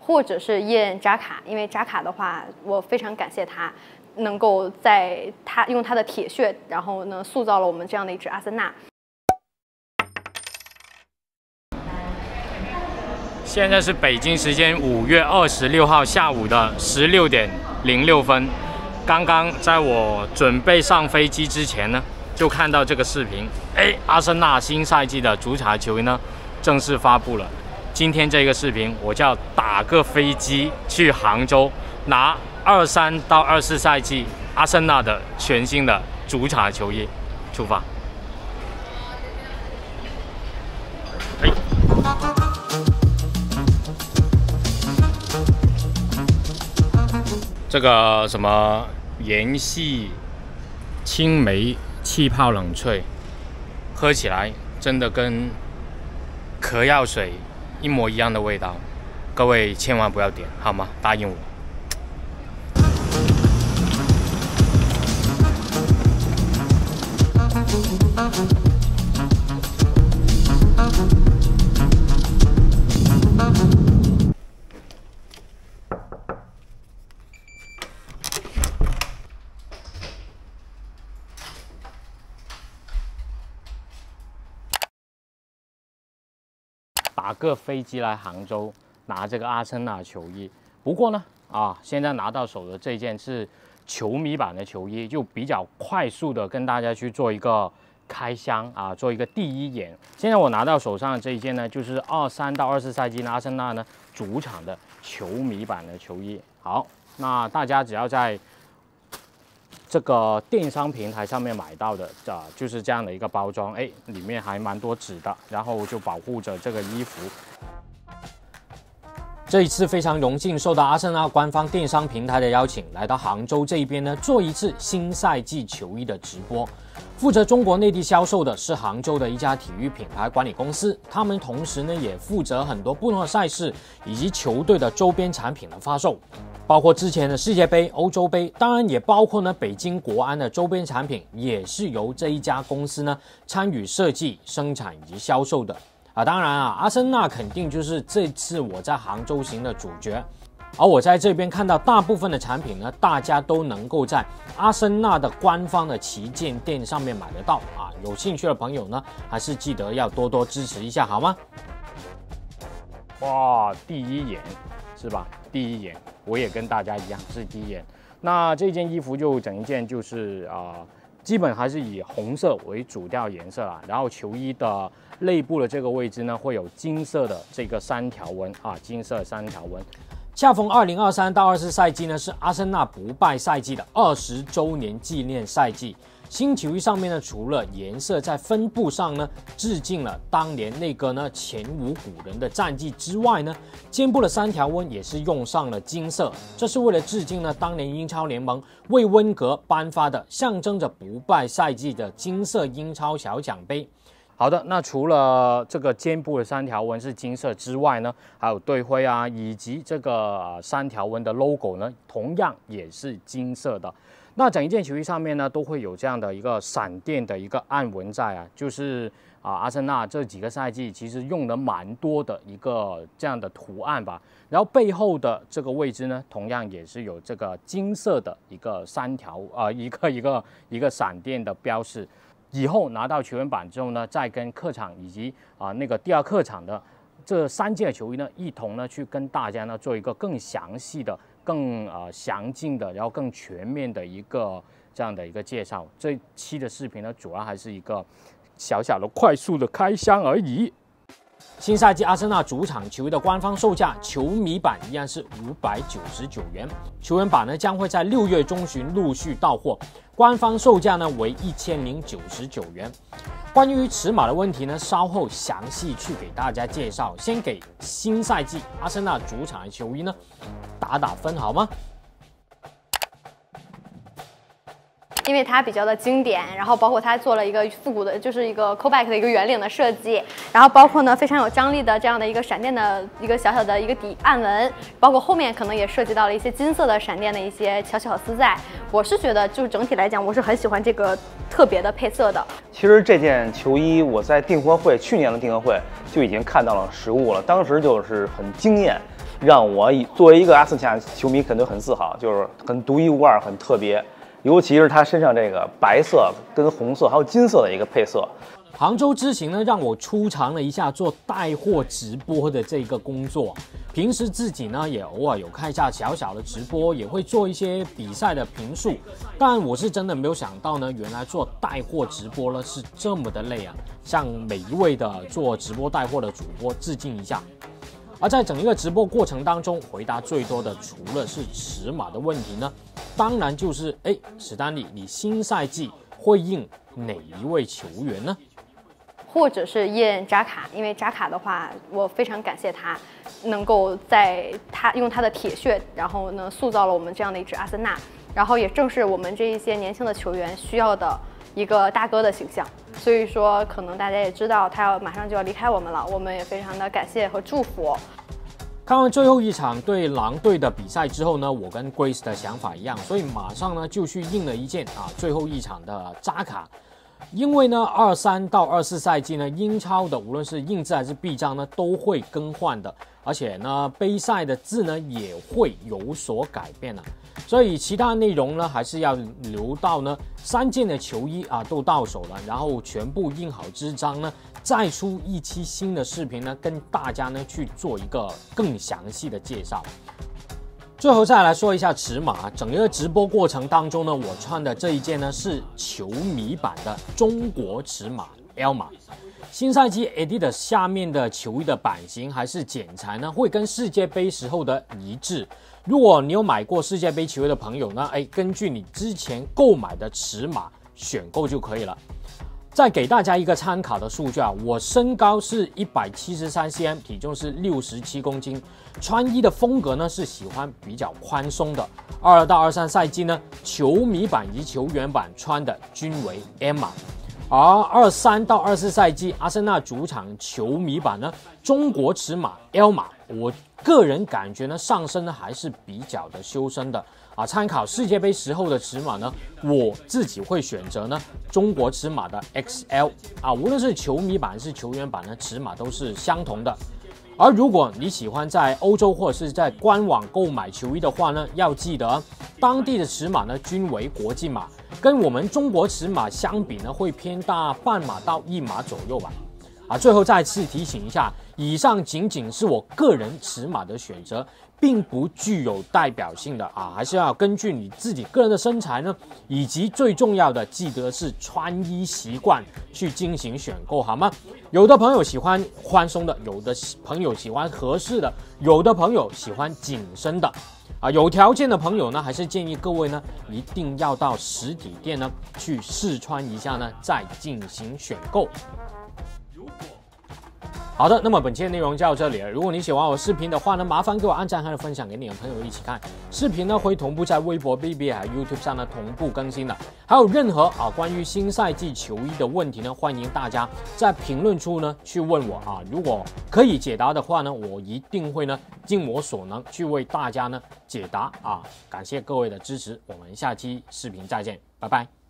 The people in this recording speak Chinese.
或者是伊恩扎卡，因为扎卡的话，我非常感谢他，能够用他的铁血，然后呢塑造了我们这样的一支阿森纳。 现在是北京时间5月26号下午的16点06分。刚刚在我准备上飞机之前呢，就看到这个视频，阿森纳新赛季的主场球衣呢正式发布了。今天这个视频，我就要打个飞机去杭州，拿23到24赛季阿森纳的全新的主场球衣出发。这个什么盐系青梅气泡冷萃，喝起来真的跟嗑药水一模一样的味道，各位千万不要点好吗？答应我。打个飞机来杭州拿这个阿森纳球衣，不过呢，现在拿到手的这件是球迷版的球衣，就比较快速的跟大家去做一个开箱做一个第一眼。现在我拿到手上的这一件呢，就是23到24赛季呢阿森纳呢主场的球迷版的球衣。好，那大家只要在这个电商平台上面买到的，就是这样的一个包装，里面还蛮多纸的，然后就保护着这个衣服。这一次非常荣幸受到阿森纳官方电商平台的邀请，来到杭州这一边呢，做一次新赛季球衣的直播。负责中国内地销售的是杭州的一家体育品牌管理公司，他们同时呢也负责很多不同的赛事以及球队的周边产品的发售，包括之前的世界杯、欧洲杯，当然也包括呢北京国安的周边产品，也是由这一家公司呢参与设计、生产以及销售的。当然阿森纳肯定就是这次我在杭州行的主角。而我在这边看到大部分的产品呢，大家都能够在阿森纳的官方的旗舰店上面买得到有兴趣的朋友呢，还是记得要多多支持一下好吗？哇，第一眼是吧？第一眼我也跟大家一样是第一眼。那这件衣服就整一件就是基本还是以红色为主调颜色啦，然后球衣的内部的这个位置呢，会有金色的这个3条纹金色3条纹。恰逢2023到24赛季呢，是阿森纳不败赛季的20周年纪念赛季。新球衣上面呢，除了颜色在分布上呢致敬了当年那个呢前无古人的战绩之外呢，肩部的3条纹也是用上了金色，这是为了致敬呢当年英超联盟为温格颁发的象征着不败赛季的金色英超小奖杯。好的，那除了这个肩部的3条纹是金色之外呢，还有队徽以及这个3条纹的 logo 呢，同样也是金色的。那整一件球衣上面呢，都会有这样的一个闪电的一个暗纹在就是阿森纳这几个赛季其实用了蛮多的一个这样的图案吧。然后背后的这个位置呢，同样也是有这个金色的一个3条一个闪电的标示。以后拿到球员版之后呢，再跟客场以及那个第二客场的这3件球衣呢，一同呢去跟大家呢做一个更详细的、更详尽的，然后更全面的一个这样的一个介绍。这一期的视频呢，主要还是一个小小的、快速的开箱而已。新赛季阿森纳主场球衣的官方售价，球迷版一样是599元，球员版呢将会在6月中旬陆续到货，官方售价呢为1099元。关于尺码的问题呢，稍后详细去给大家介绍。先给新赛季阿森纳主场的球衣呢打分好吗？ 因为它比较的经典，然后包括它做了一个复古的，就是一个 callback 的一个圆领的设计，然后包括呢非常有张力的这样的一个闪电的一个小小的一个底暗纹，包括后面可能也涉及到了一些金色的闪电的一些小小丝在。我是觉得就是整体来讲，我是很喜欢这个特别的配色的。 其实这件球衣我在去年的订货会就已经看到了实物了，当时就是很惊艳。 让我作为一个阿森纳球迷肯定很自豪，就是很独一无二、很特别。尤其是他身上这个白色跟红色还有金色的一个配色。 杭州之行呢，让我出尝了一下做带货直播的这个工作。平时自己呢也偶尔有看一下小小的直播，也会做一些比赛的评述。但我是真的没有想到呢，原来做带货直播呢是这么的累啊！向每一位的做直播带货的主播致敬一下。而在整一个直播过程当中，回答最多的除了是尺码的问题呢，当然就是史丹利，你新赛季会印哪一位球员呢？ 或者是印扎卡，因为扎卡的话，我非常感谢他，能够在他用他的铁血，然后呢塑造了我们这样的一支阿森纳，然后也正是我们这一些年轻的球员需要的一个大哥的形象。所以说，可能大家也知道他马上就要离开我们了，我们也非常的感谢和祝福。 看完最后一场对狼队的比赛之后呢，我跟 Grace 的想法一样，所以马上呢就去印了一件最后一场的扎卡。因为呢，23到24赛季呢，英超的无论是印字还是臂章呢，都会更换的，而且呢，杯赛的字呢也会有所改变了。所以其他内容呢，还是要留到呢3件的球衣都到手了，然后全部印好支章呢，再出一期新的视频呢，跟大家呢去做一个更详细的介绍。最后再来说一下尺码，整个直播过程当中呢，我穿的这一件呢是球迷版的中国尺码 L 码。新赛季 Adidas 下面的球衣的版型还是剪裁呢，会跟世界杯时候的一致。如果你有买过世界杯球衣的朋友呢，根据你之前购买的尺码选购就可以了。再给大家一个参考的数据我身高是173cm， 体重是67公斤，穿衣的风格呢是喜欢比较宽松的。22到23赛季呢，球迷版以及球员版穿的均为 M 码，而23到24赛季阿森纳主场球迷版呢，中国尺码 L 码，我个人感觉呢上身呢还是比较的修身的。参考世界杯时候的尺码呢，我自己会选择呢中国尺码的 XL 无论是球迷版还是球员版呢，尺码都是相同的。而如果你喜欢在欧洲或者是在官网购买球衣的话呢，要记得当地的尺码呢均为国际码，跟我们中国尺码相比呢会偏大半码到1码左右吧。最后再次提醒一下，以上仅仅是我个人尺码的选择，并不具有代表性的还是要根据你自己个人的身材呢，以及最重要的记得是穿衣习惯去进行选购，好吗？有的朋友喜欢宽松的，有的朋友喜欢合适的，有的朋友喜欢紧身的有条件的朋友呢，还是建议各位呢一定要到实体店呢去试穿一下呢，再进行选购。好的，那么本期的内容就到这里了。如果你喜欢我视频的话呢，麻烦给我按赞和分享给你的朋友一起看。视频呢会同步在微博、BB 还有 YouTube 上呢同步更新的。还有任何关于新赛季球衣的问题呢，欢迎大家在评论处呢去问我如果可以解答的话呢，我一定会呢尽我所能去为大家呢解答感谢各位的支持，我们下期视频再见，拜拜。